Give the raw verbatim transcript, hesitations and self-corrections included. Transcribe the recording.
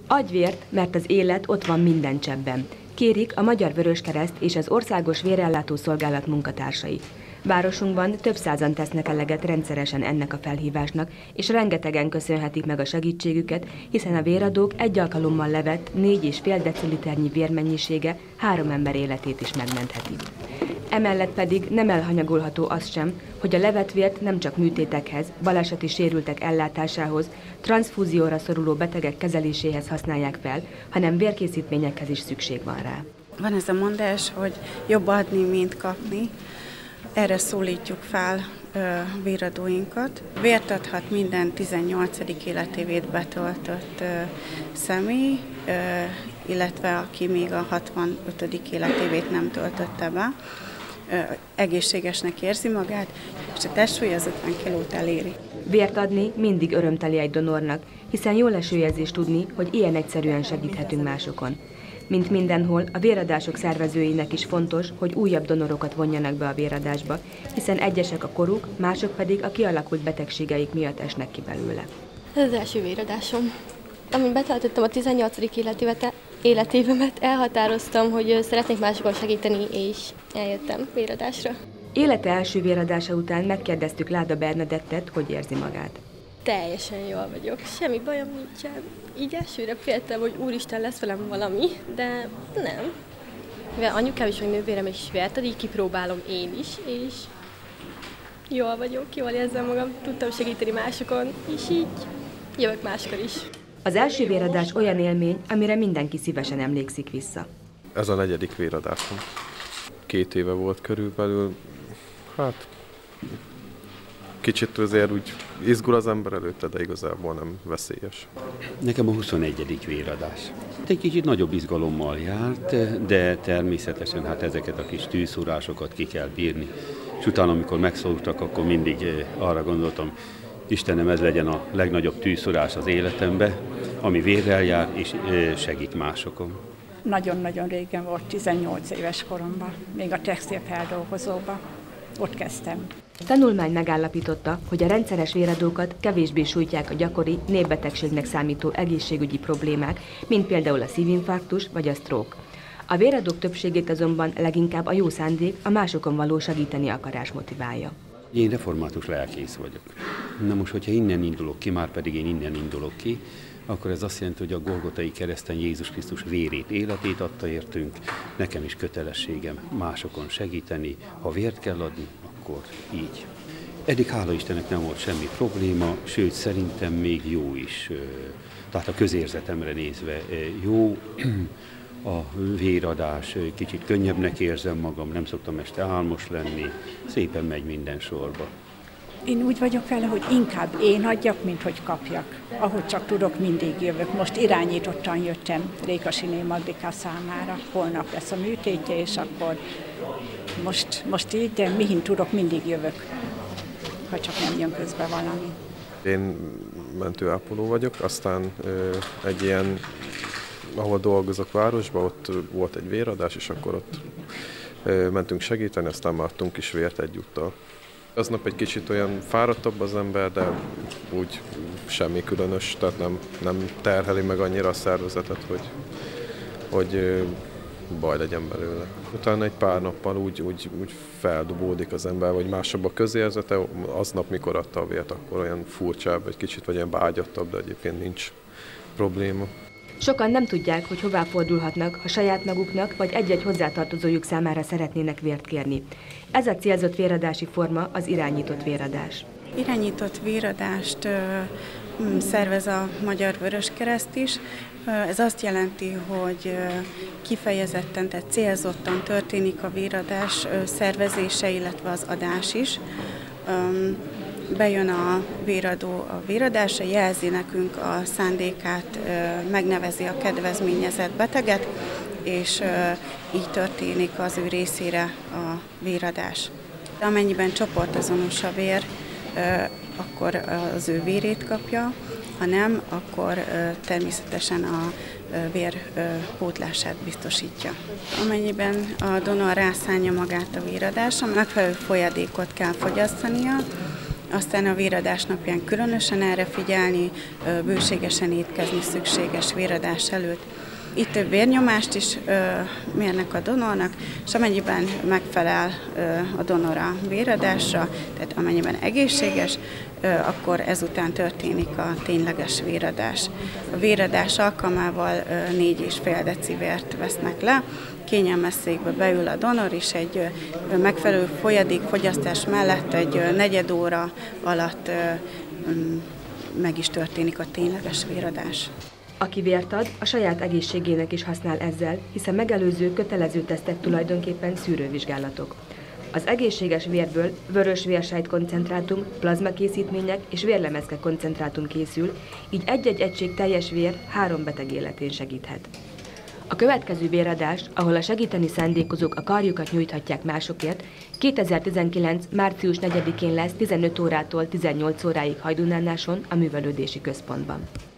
Adj vért, mert az élet ott van minden cseppben. Kérik a Magyar Vöröskereszt és az Országos Vérellátó Szolgálat munkatársai. Városunkban több százan tesznek eleget rendszeresen ennek a felhívásnak, és rengetegen köszönhetik meg a segítségüket, hiszen a véradók egy alkalommal levett négy és fél deciliternyi vérmennyisége három ember életét is megmentheti. Emellett pedig nem elhanyagolható az sem, hogy a levett vért nem csak műtétekhez, baleseti sérültek ellátásához, transzfúzióra szoruló betegek kezeléséhez használják fel, hanem vérkészítményekhez is szükség van rá. Van ez a mondás, hogy jobb adni, mint kapni. Erre szólítjuk fel ö, véradóinkat. Vért adhat minden tizennyolcadik életévét betöltött ö, személy, ö, illetve aki még a hatvanötödik életévét nem töltötte be. Ö, egészségesnek érzi magát, és a testsúly az ötven kilót eléri. Vért adni mindig örömteli egy donornak, hiszen jó lesőjelzés tudni, hogy ilyen egyszerűen segíthetünk másokon. Mint mindenhol, a véradások szervezőinek is fontos, hogy újabb donorokat vonjanak be a véradásba, hiszen egyesek a koruk, mások pedig a kialakult betegségeik miatt esnek ki belőle. Ez az első véradásom. Amint betöltöttem a tizennyolcadik életévemet, elhatároztam, hogy szeretnék másokon segíteni, és eljöttem véradásra. Élete első véradása után megkérdeztük Láda Bernadettet, hogy érzi magát. Teljesen jól vagyok, semmi bajom nincsen. Így elsőre féltem, hogy úristen, lesz velem valami, de nem. Mivel anyukám is, meg nővérem is vért ad, így kipróbálom én is, és jól vagyok, jól érzem magam, tudtam segíteni másokon, és így jövök máskor is. Az első véradás olyan élmény, amire mindenki szívesen emlékszik vissza. Ez a negyedik véradásom. Két éve volt körülbelül, hát kicsit azért úgy izgul az ember előtte, de igazából nem veszélyes. Nekem a huszonegyedik véradás. Egy kicsit nagyobb izgalommal járt, de természetesen hát ezeket a kis tűzszúrásokat ki kell bírni. És utána, amikor megszóltak, akkor mindig arra gondoltam, Istenem, ez legyen a legnagyobb tűzszúrás az életembe, ami vérrel jár és segít másokon. Nagyon-nagyon régen volt, tizennyolc éves koromban, még a textilfeldolgozóban. Ott kezdtem. A tanulmány megállapította, hogy a rendszeres véradókat kevésbé sújtják a gyakori, népbetegségnek számító egészségügyi problémák, mint például a szívinfarktus vagy a stroke. A véradók többségét azonban leginkább a jó szándék, a másokon való segíteni akarás motiválja. Én református lelkész vagyok. Na most, hogyha innen indulok ki, már pedig én innen indulok ki, akkor ez azt jelenti, hogy a Golgotai kereszten Jézus Krisztus vérét, életét adta értünk, nekem is kötelességem másokon segíteni, ha vért kell adni, akkor így. Eddig hála Istennek nem volt semmi probléma, sőt szerintem még jó is, tehát a közérzetemre nézve jó a véradás, kicsit könnyebbnek érzem magam, nem szoktam este álmos lenni, szépen megy minden sorba. Én úgy vagyok vele, hogy inkább én adjak, mint hogy kapjak. Ahogy csak tudok, mindig jövök. Most irányítottan jöttem Rékasiné Magdika számára. Holnap lesz a műtétje, és akkor most, most így, de mihin tudok, mindig jövök, ha csak nem jön közbe valami. Én mentőápoló vagyok, aztán egy ilyen, ahol dolgozok városban, ott volt egy véradás, és akkor ott mentünk segíteni, aztán már adtunk is vért egyúttal. Aznap egy kicsit olyan fáradtabb az ember, de úgy semmi különös, tehát nem, nem terheli meg annyira a szervezetet, hogy, hogy baj legyen belőle. Utána egy pár nappal úgy, úgy, úgy feldobódik az ember, vagy másabb a közérzete, aznap, mikor adta a vért, akkor olyan furcsább, egy kicsit vagy olyan beágyattabb, de egyébként nincs probléma. Sokan nem tudják, hogy hová fordulhatnak, ha saját maguknak vagy egy-egy hozzátartozójuk számára szeretnének vért kérni. Ez a célzott véradási forma az irányított véradás. Irányított véradást ö, szervez a Magyar Vöröskereszt is. Ez azt jelenti, hogy kifejezetten, tehát célzottan történik a véradás szervezése, illetve az adás is. Bejön a véradó a véradásra, jelzi nekünk a szándékát, megnevezi a kedvezményezett beteget, és így történik az ő részére a véradás. Amennyiben csoportazonos a vér, akkor az ő vérét kapja, ha nem, akkor természetesen a vér pótlását biztosítja. Amennyiben a donor rászánja magát a véradásra, megfelelő folyadékot kell fogyasztania, Aztán a véradás napján különösen erre figyelni, bőségesen étkezni szükséges véradás előtt. Itt több vérnyomást is ö, mérnek a donornak, és amennyiben megfelel ö, a donor a véradásra, tehát amennyiben egészséges, ö, akkor ezután történik a tényleges véradás. A véradás alkalmával ö, négy és fél deci vért vesznek le, kényelmes székbe beül a donor, és egy ö, megfelelő folyadék fogyasztás mellett egy ö, negyed óra alatt ö, ö, meg is történik a tényleges véradás. Aki vért ad, a saját egészségének is használ ezzel, hiszen megelőző kötelező tesztek tulajdonképpen szűrővizsgálatok. Az egészséges vérből vörös vérsejtkoncentrátum, plazmakészítmények és vérlemezke koncentrátum készül, így egy-egy egység teljes vér három beteg életén segíthet. A következő véradás, ahol a segíteni szándékozók a karjukat nyújthatják másokért, kétezer-tizenkilenc. március negyedikén lesz tizenöt órától tizennyolc óráig Hajdúnánáson, a művelődési központban.